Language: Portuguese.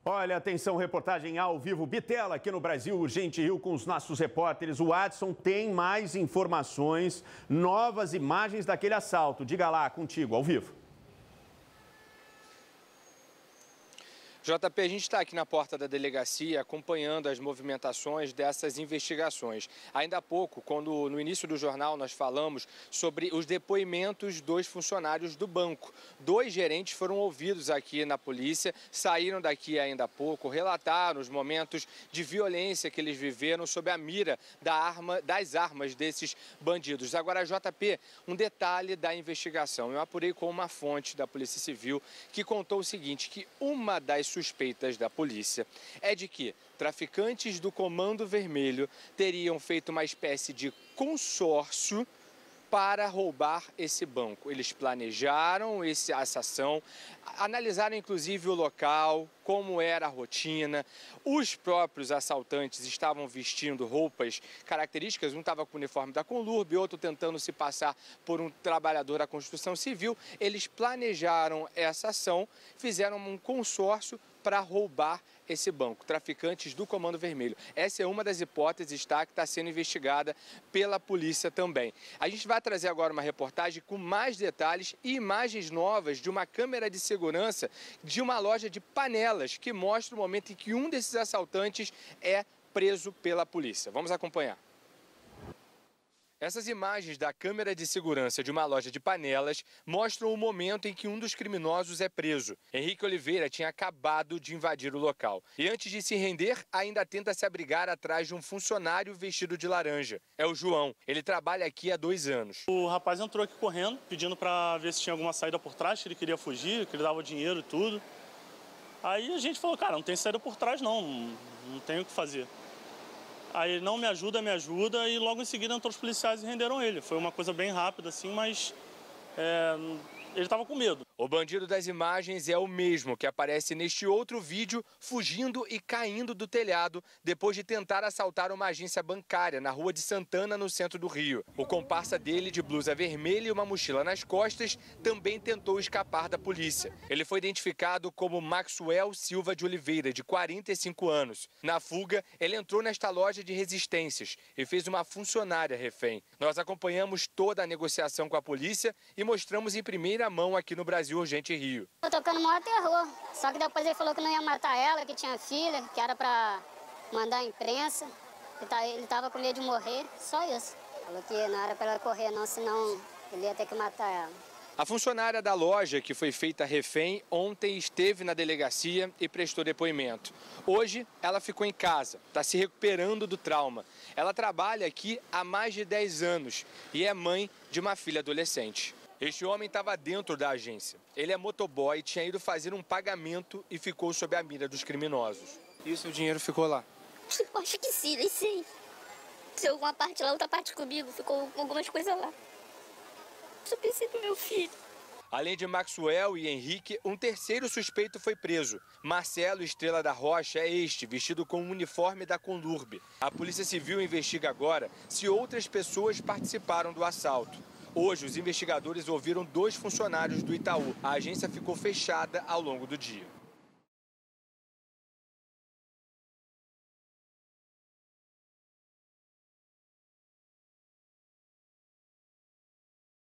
Olha, atenção, reportagem ao vivo, Bitela aqui no Brasil Urgente Rio com os nossos repórteres. O Adson tem mais informações, novas imagens daquele assalto. Diga lá, contigo, ao vivo. JP, a gente está aqui na porta da delegacia acompanhando as movimentações dessas investigações. Ainda há pouco, quando no início do jornal nós falamos sobre os depoimentos dos funcionários do banco. 2 gerentes foram ouvidos aqui na polícia, saíram daqui ainda há pouco, relataram os momentos de violência que eles viveram sob a mira das armas desses bandidos. Agora, JP, um detalhe da investigação. Eu apurei com uma fonte da Polícia Civil que contou o seguinte, que uma das suspeitas da polícia é de que traficantes do Comando Vermelho teriam feito uma espécie de consórcio para roubar esse banco. Eles planejaram essa ação, analisaram inclusive o local, como era a rotina. Os próprios assaltantes estavam vestindo roupas características, um estava com o uniforme da Conlurb, outro tentando se passar por um trabalhador da construção civil. Eles planejaram essa ação, fizeram um consórcio para roubar esse banco, traficantes do Comando Vermelho. Essa é uma das hipóteses, tá, que está sendo investigada pela polícia também. A gente vai trazer agora uma reportagem com mais detalhes e imagens novas de uma câmera de segurança de uma loja de panelas que mostra o momento em que um desses assaltantes é preso pela polícia. Vamos acompanhar. Essas imagens da câmera de segurança de uma loja de panelas mostram o momento em que um dos criminosos é preso. Henrique Oliveira tinha acabado de invadir o local. E antes de se render, ainda tenta se abrigar atrás de um funcionário vestido de laranja. É o João. Ele trabalha aqui há 2 anos. O rapaz entrou aqui correndo, pedindo para ver se tinha alguma saída por trás, que ele queria fugir, que ele dava dinheiro e tudo. Aí a gente falou, cara, não tem saída por trás não tem o que fazer. Aí ele não me ajuda, e logo em seguida entrou os policiais e renderam ele. Foi uma coisa bem rápida assim, mas ele estava com medo. O bandido das imagens é o mesmo que aparece neste outro vídeo, fugindo e caindo do telhado depois de tentar assaltar uma agência bancária na Rua de Santana, no centro do Rio. O comparsa dele, de blusa vermelha e uma mochila nas costas, também tentou escapar da polícia. Ele foi identificado como Maxwell Silva de Oliveira, de 45 anos. Na fuga, ele entrou nesta loja de resistências e fez uma funcionária refém. Nós acompanhamos toda a negociação com a polícia e mostramos em primeira mão aqui no Brasil Urgente Rio. Tô tocando o maior terror, só que depois ele falou que não ia matar ela, que tinha filha, que era pra mandar a imprensa, que ele tava com medo de morrer, só isso. Falou que não era pra ela correr não, senão ele ia ter que matar ela. A funcionária da loja, que foi feita refém, ontem esteve na delegacia e prestou depoimento. Hoje, ela ficou em casa, está se recuperando do trauma. Ela trabalha aqui há mais de 10 anos e é mãe de uma filha adolescente. Este homem estava dentro da agência. Ele é motoboy, tinha ido fazer um pagamento e ficou sob a mira dos criminosos. E o seu dinheiro ficou lá? Eu acho que sim, nem sei. Se alguma parte lá, outra parte comigo, ficou algumas coisas lá. Só pensei no meu filho. Além de Maxwell e Henrique, um terceiro suspeito foi preso. Marcelo Estrela da Rocha é este, vestido com o uniforme da Conlurb. A Polícia Civil investiga agora se outras pessoas participaram do assalto. Hoje, os investigadores ouviram 2 funcionários do Itaú. A agência ficou fechada ao longo do dia.